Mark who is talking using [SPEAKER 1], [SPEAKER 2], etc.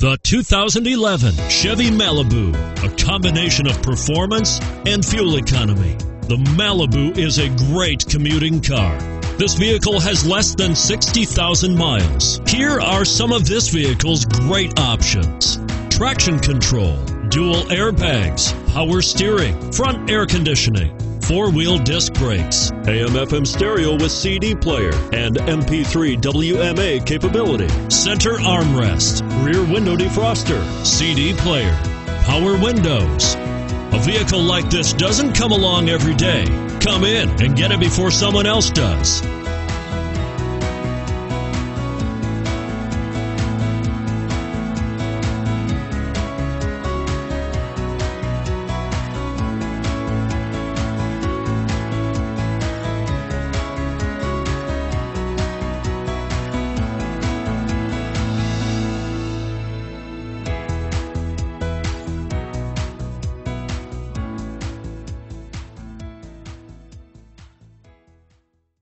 [SPEAKER 1] The 2011 Chevy Malibu, a combination of performance and fuel economy. The Malibu is a great commuting car. This vehicle has less than 60,000 miles. Here are some of this vehicle's great options: traction control, dual airbags, power steering, front air conditioning, four-wheel disc brakes, AM/FM stereo with CD player and MP3 WMA capability, center armrest, rear window defroster, CD player, power windows. A vehicle like this doesn't come along every day. Come in and get it before someone else does.